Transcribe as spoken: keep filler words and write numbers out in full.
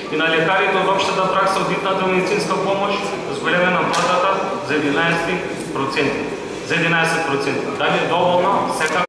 и на лекарите од општата пракса од итната медицинска помош зголемена платата за единаесет проценти. За единаесет проценти. Дали е доволно? Секако